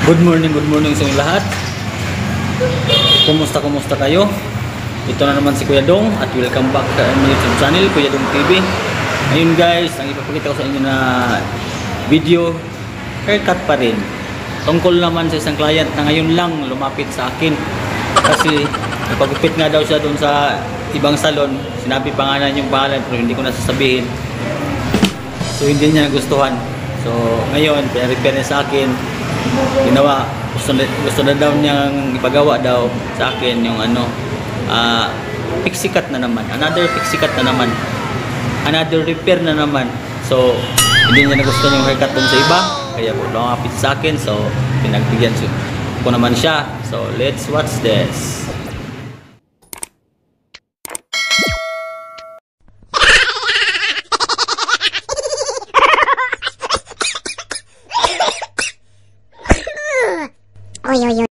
Good morning sa inyo lahat. Kumusta kayo? Ito na naman si Kuya Dong at welcome back sa aming YouTube channel, Kuya Dong TV. Ayun guys, ang ipapakita ko sa inyo na video, haircut pa rin. Tungkol naman sa isang client na ngayon lang lumapit sa akin. Kasi napagupit nga daw siya doon sa ibang salon. Sinabi pa nga na yung pangalan pero hindi ko nasasabihin. So hindi niya nagustuhan. So ngayon, pina-repair niya sa akin. Ginawa, gusto na daw niyang ipagawa daw sa akin yung PIXIE cut na naman, another PIXIE cut na naman, another repair na naman. So hindi niya nagustuhan yung haircut dun sa iba, kaya po lumapit sa akin. So pinagbigyan ko naman siya. So let's watch this. Oy, oy, oy.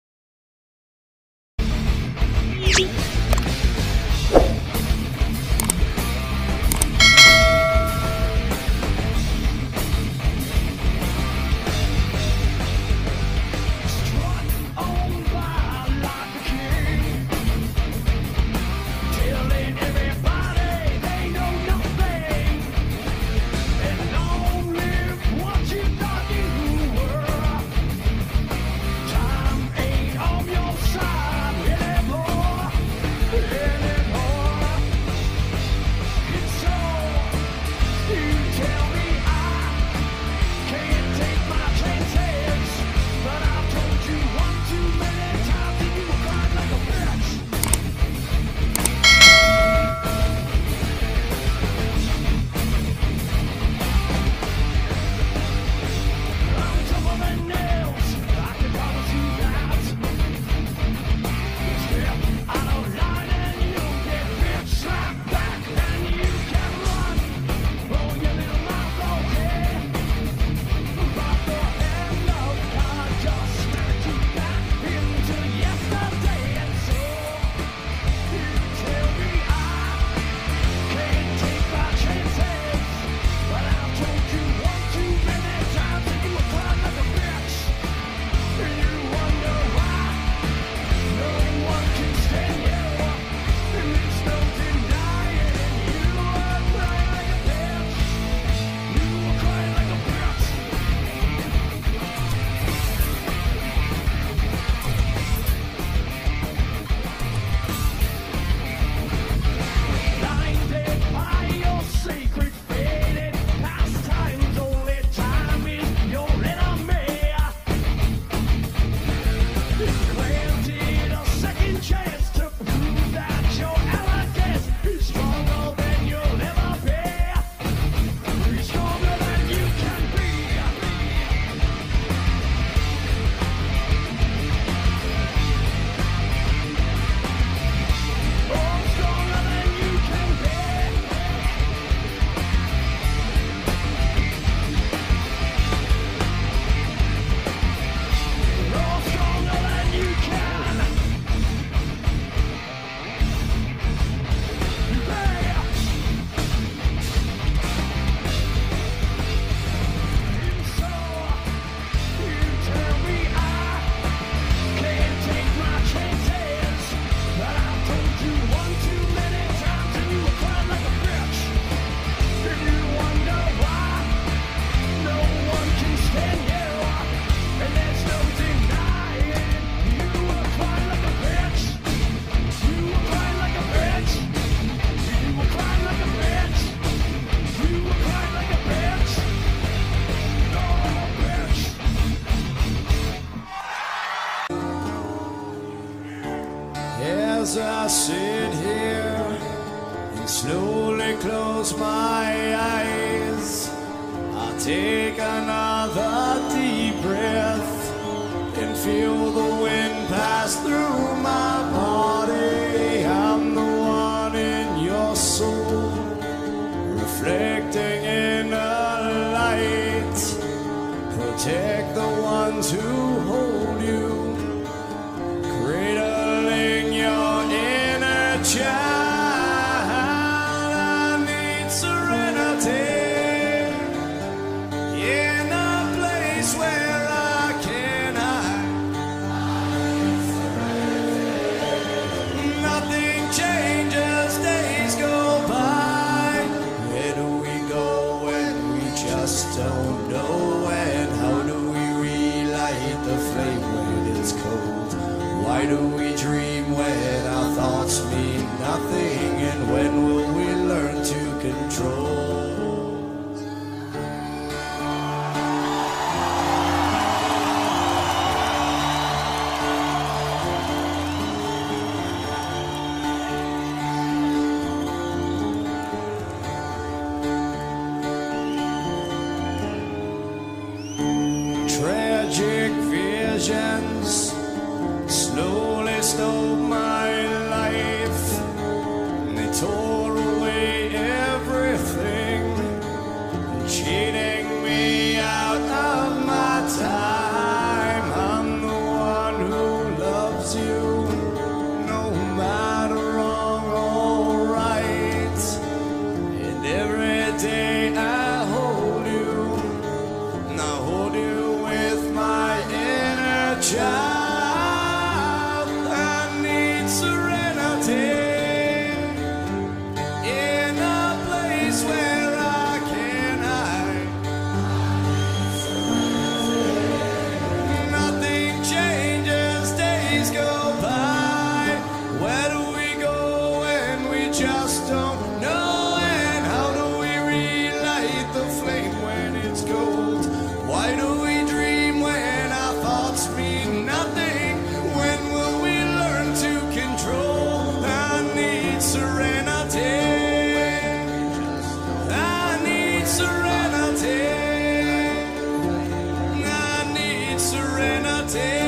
As I sit here and slowly close my eyes, I take another deep breath and feel the wind pass through my body. I'm the one in your soul, reflecting in a light. Protect the ones who hold you, cradling your inner child. I need serenity in a place where I can Why do we dream when our thoughts mean nothing? And when will we learn to control? Tragic visions slowly stole my life. They tore away everything, cheating me out of my time. I'm the one who loves you, no matter wrong or right. And every day I hold you, and I hold you with my inner child. Just don't know. And how do we relight the flame when it's cold? Why do we dream when our thoughts mean nothing? When will we learn to control? I need serenity. I need serenity. I need serenity.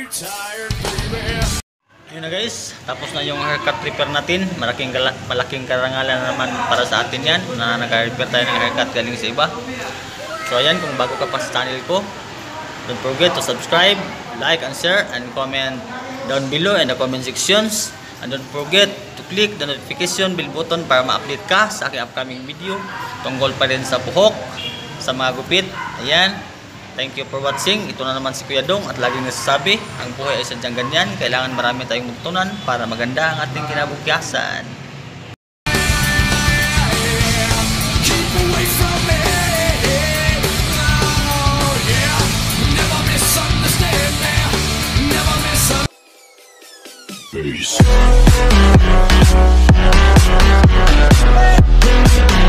tired, baby. Yun na guys, tapos na yung haircut repair natin. Malaking karangalan naman para sa atin yan na nag-repair tayo ng haircut galing sa iba. So ayan, kung bago ka pa sa channel ko, don't forget to subscribe, like and share, and comment down below in the comment sections. And don't forget to click the notification bell button para ma-update ka sa aking upcoming video tungkol pa rin sa buhok, sa mga gupit. Ayan, thank you for watching. Ito na naman si Kuya Dong at laging nasasabi, ang buhay ay sadyang ganyan. Kailangan marami tayong magtunan para maganda ang ating kinabukasan. Keep away from me. Oh, yeah. Never misunderstand me. Never misunderstand. Peace.